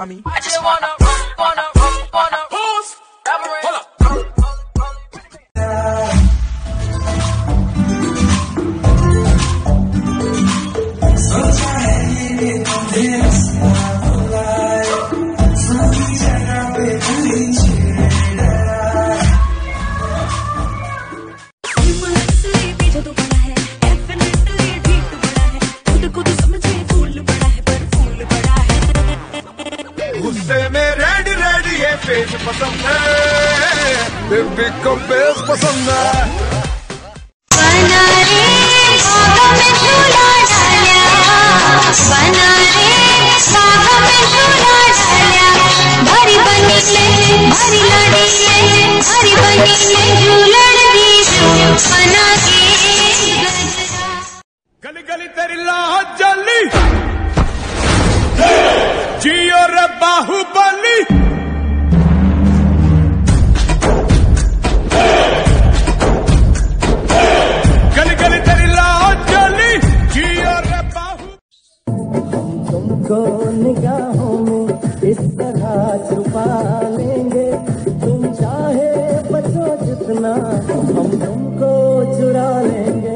mommy. I just wanna pause. Hold up. गुस्से में red red ये फेस पसंद है, बेबी को बेस पसंद है। बना रे बाहों में झूला डालिया, बना रे बाहों में झूला डालिया, भारी बनी ले भारी लाडी ले, भारी बनी ले झूलन दी बना के गली गली तेरी लाहौर जली जियो रे बाहुबली। गली गली तेरी लाहौर जली जियो रे बाहु। तुमको निगाहों में इस तरह छुपा लेंगे, तुम चाहे बचो जितना हम तुमको चुरा लेंगे।